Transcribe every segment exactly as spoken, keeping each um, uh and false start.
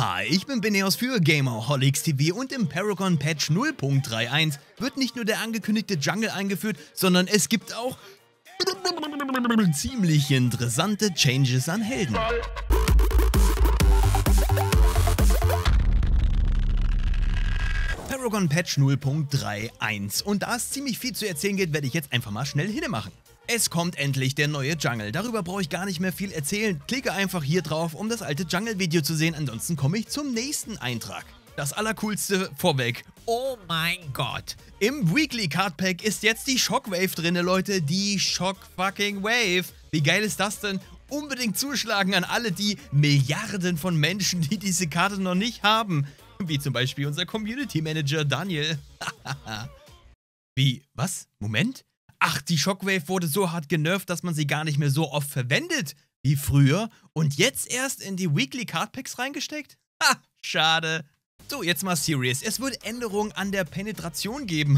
Hi, ich bin Beneos für Gamerholics T V und im Paragon Patch null Punkt einunddreißig wird nicht nur der angekündigte Jungle eingeführt, sondern es gibt auch ziemlich interessante Changes an Helden. Paragon Patch null Punkt einunddreißig und da es ziemlich viel zu erzählen geht, werde ich jetzt einfach mal schnell hinmachen. Es kommt endlich der neue Jungle, darüber brauche ich gar nicht mehr viel erzählen, klicke einfach hier drauf, um das alte Jungle-Video zu sehen, ansonsten komme ich zum nächsten Eintrag. Das allercoolste vorweg, oh mein Gott, im Weekly Card Pack ist jetzt die Shockwave drin, Leute, die Shock fucking Wave. Wie geil ist das denn? Unbedingt zuschlagen an alle die Milliarden von Menschen, die diese Karte noch nicht haben, wie zum Beispiel unser Community Manager Daniel. Wie, was? Moment? Ach, die Shockwave wurde so hart genervt, dass man sie gar nicht mehr so oft verwendet wie früher und jetzt erst in die Weekly Card Packs reingesteckt? Ha, schade. So, jetzt mal serious. Es wird Änderungen an der Penetration geben.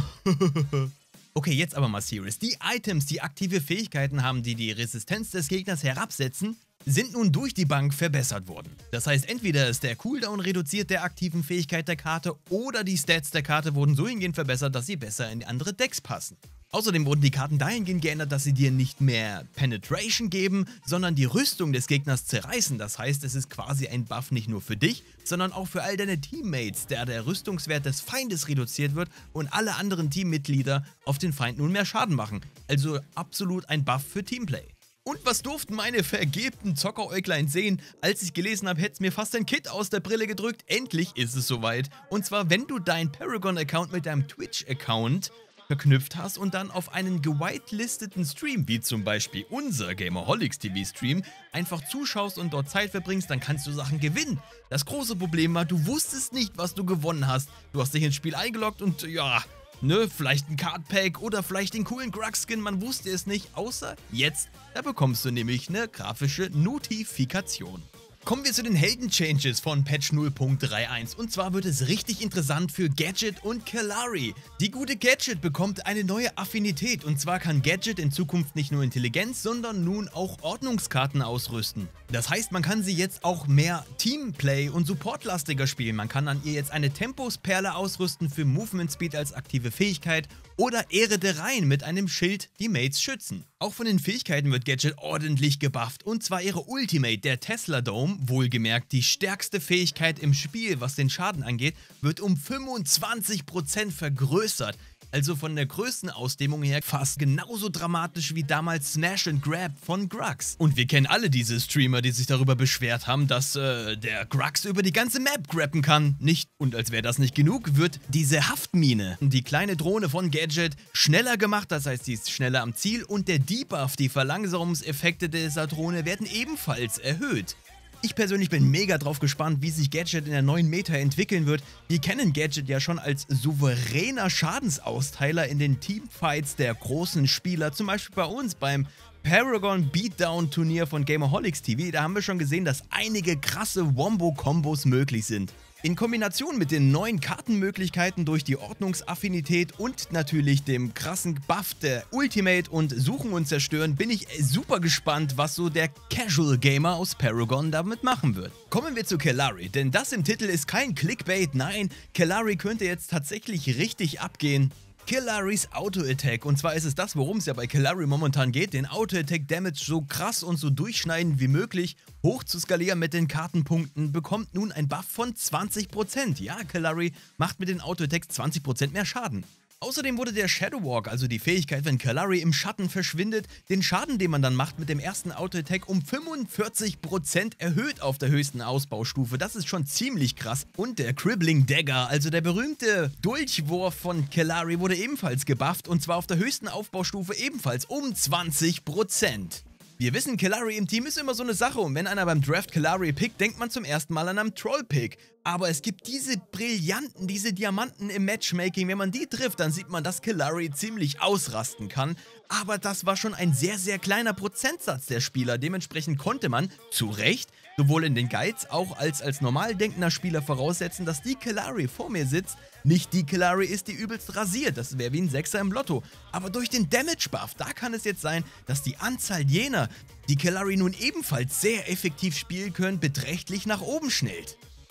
Okay, jetzt aber mal serious. Die Items, die aktive Fähigkeiten haben, die die Resistenz des Gegners herabsetzen, sind nun durch die Bank verbessert worden. Das heißt, entweder ist der Cooldown reduziert der aktiven Fähigkeit der Karte oder die Stats der Karte wurden so hingehend verbessert, dass sie besser in andere Decks passen. Außerdem wurden die Karten dahingehend geändert, dass sie dir nicht mehr Penetration geben, sondern die Rüstung des Gegners zerreißen. Das heißt, es ist quasi ein Buff nicht nur für dich, sondern auch für all deine Teammates, da der Rüstungswert des Feindes reduziert wird und alle anderen Teammitglieder auf den Feind nun mehr Schaden machen. Also absolut ein Buff für Teamplay. Und was durften meine vergebten Zockeräuglein sehen? Als ich gelesen habe, hätte es mir fast ein Kit aus der Brille gedrückt. Endlich ist es soweit. Und zwar, wenn du deinen Paragon-Account mit deinem Twitch-Account verknüpft hast und dann auf einen gewitelisteten Stream, wie zum Beispiel unser Gamerholics T V Stream, einfach zuschaust und dort Zeit verbringst, dann kannst du Sachen gewinnen. Das große Problem war, du wusstest nicht, was du gewonnen hast. Du hast dich ins Spiel eingeloggt und ja, ne, vielleicht ein Cardpack oder vielleicht den coolen Grug-Skin, man wusste es nicht, außer jetzt, da bekommst du nämlich eine grafische Notifikation. Kommen wir zu den Helden-Changes von Patch null Punkt einunddreißig und zwar wird es richtig interessant für Gadget und Kallari. Die gute Gadget bekommt eine neue Affinität und zwar kann Gadget in Zukunft nicht nur Intelligenz, sondern nun auch Ordnungskarten ausrüsten. Das heißt, man kann sie jetzt auch mehr Teamplay und supportlastiger spielen. Man kann an ihr jetzt eine Tempos-Perle ausrüsten für Movement Speed als aktive Fähigkeit oder Ehre der Reihen mit einem Schild die Mates schützen. Auch von den Fähigkeiten wird Gadget ordentlich gebufft und zwar ihre Ultimate, der Tesla Dome, wohlgemerkt die stärkste Fähigkeit im Spiel, was den Schaden angeht, wird um fünfundzwanzig Prozent vergrößert. Also von der Größenausdehnung her fast genauso dramatisch wie damals Smash and Grab von Grux. Und wir kennen alle diese Streamer, die sich darüber beschwert haben, dass äh, der Grux über die ganze Map grabben kann. Nicht, und als wäre das nicht genug, wird diese Haftmine, die kleine Drohne von Gadget, schneller gemacht, das heißt, sie ist schneller am Ziel und der Debuff, die Verlangsamungseffekte dieser Drohne werden ebenfalls erhöht. Ich persönlich bin mega drauf gespannt, wie sich Gadget in der neuen Meta entwickeln wird. Wir kennen Gadget ja schon als souveräner Schadensausteiler in den Teamfights der großen Spieler, zum Beispiel bei uns beim Paragon Beatdown Turnier von Gamerholics T V. Da haben wir schon gesehen, dass einige krasse Wombo-Kombos möglich sind. In Kombination mit den neuen Kartenmöglichkeiten durch die Ordnungsaffinität und natürlich dem krassen Buff der Ultimate und Suchen und Zerstören bin ich super gespannt, was so der Casual Gamer aus Paragon damit machen wird. Kommen wir zu Kallari, denn das im Titel ist kein Clickbait, nein, Kallari könnte jetzt tatsächlich richtig abgehen. Kallaris Auto-Attack, und zwar ist es das, worum es ja bei Kallari momentan geht, den Auto-Attack-Damage so krass und so durchschneidend wie möglich hoch zu skalieren mit den Kartenpunkten, bekommt nun ein Buff von zwanzig Prozent. Ja, Kallari macht mit den Auto-Attacks zwanzig Prozent mehr Schaden. Außerdem wurde der Shadow Walk, also die Fähigkeit, wenn Kallari im Schatten verschwindet, den Schaden, den man dann macht mit dem ersten Auto-Attack um fünfundvierzig Prozent erhöht auf der höchsten Ausbaustufe. Das ist schon ziemlich krass. Und der Crippling Dagger, also der berühmte Durchwurf von Kallari, wurde ebenfalls gebufft und zwar auf der höchsten Aufbaustufe ebenfalls um zwanzig Prozent. Wir wissen, Kallari im Team ist immer so eine Sache und wenn einer beim Draft Kallari pickt, denkt man zum ersten Mal an einen Troll-Pick. Aber es gibt diese Brillanten, diese Diamanten im Matchmaking, wenn man die trifft, dann sieht man, dass Kallari ziemlich ausrasten kann. Aber das war schon ein sehr, sehr kleiner Prozentsatz der Spieler, dementsprechend konnte man, zu Recht, sowohl in den Guides auch als als normal denkender Spieler voraussetzen, dass die Kallari vor mir sitzt, nicht die Kallari ist, die übelst rasiert, das wäre wie ein Sechser im Lotto. Aber durch den Damage-Buff, da kann es jetzt sein, dass die Anzahl jener, die Kallari nun ebenfalls sehr effektiv spielen können, beträchtlich nach oben schnellt.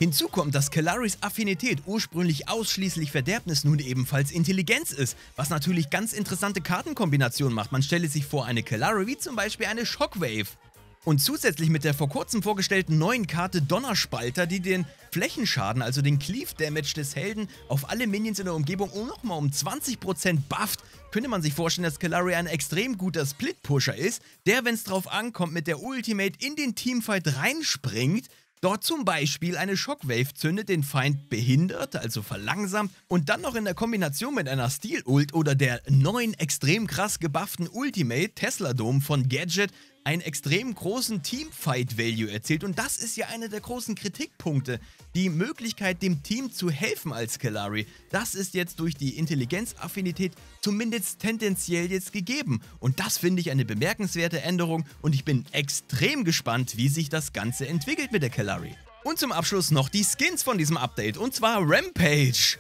Hinzu kommt, dass Kellaris Affinität, ursprünglich ausschließlich Verderbnis, nun ebenfalls Intelligenz ist, was natürlich ganz interessante Kartenkombinationen macht. Man stelle sich vor eine Kellari wie zum Beispiel eine Shockwave. Und zusätzlich mit der vor kurzem vorgestellten neuen Karte Donnerspalter, die den Flächenschaden, also den Cleave Damage des Helden auf alle Minions in der Umgebung um nochmal um zwanzig Prozent bufft, könnte man sich vorstellen, dass Kellari ein extrem guter Split-Pusher ist, der, wenn es drauf ankommt, mit der Ultimate in den Teamfight reinspringt, dort zum Beispiel eine Shockwave zündet, den Feind behindert, also verlangsamt, und dann noch in der Kombination mit einer Steel-Ult oder der neuen extrem krass gebufften Ultimate Tesla Dome von Gadget einen extrem großen Teamfight-Value erzielt. Und das ist ja einer der großen Kritikpunkte. Die Möglichkeit, dem Team zu helfen als Kellari, das ist jetzt durch die Intelligenzaffinität zumindest tendenziell jetzt gegeben. Und das finde ich eine bemerkenswerte Änderung und ich bin extrem gespannt, wie sich das Ganze entwickelt mit der Kellari. Und zum Abschluss noch die Skins von diesem Update, und zwar Rampage.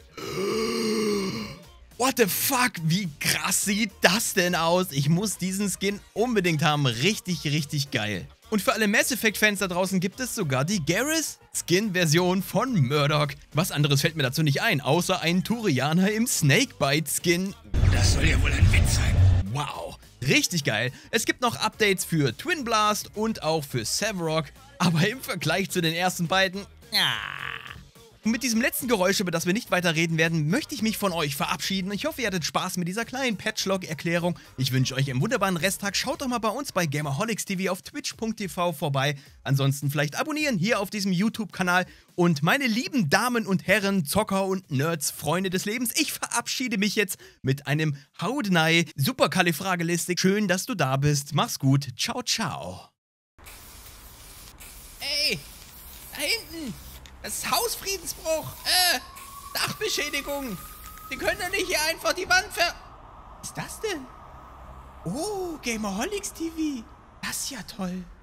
What the fuck, wie krass sieht das denn aus? Ich muss diesen Skin unbedingt haben, richtig, richtig geil. Und für alle Mass Effect-Fans da draußen gibt es sogar die Garrus-Skin-Version von Murdoch. Was anderes fällt mir dazu nicht ein, außer ein Turianer im Snakebite-Skin. Das soll ja wohl ein Witz sein. Wow, richtig geil. Es gibt noch Updates für Twin Blast und auch für Sevarog, aber im Vergleich zu den ersten beiden, ja. Und mit diesem letzten Geräusch, über das wir nicht weiter reden werden, möchte ich mich von euch verabschieden. Ich hoffe, ihr hattet Spaß mit dieser kleinen Patchlog-Erklärung. Ich wünsche euch einen wunderbaren Resttag. Schaut doch mal bei uns bei Gamerholics T V auf twitch punkt t v vorbei. Ansonsten vielleicht abonnieren hier auf diesem YouTube-Kanal. Und meine lieben Damen und Herren, Zocker und Nerds, Freunde des Lebens, ich verabschiede mich jetzt mit einem Haudenei Superkalifragilistik. Schön, dass du da bist. Mach's gut. Ciao, ciao. Ey, da hinten. Das ist Hausfriedensbruch. Äh, Dachbeschädigung. Sie können doch nicht hier einfach die Wand ver... Was ist das denn? Oh, Gamerholics T V. Das ist ja toll.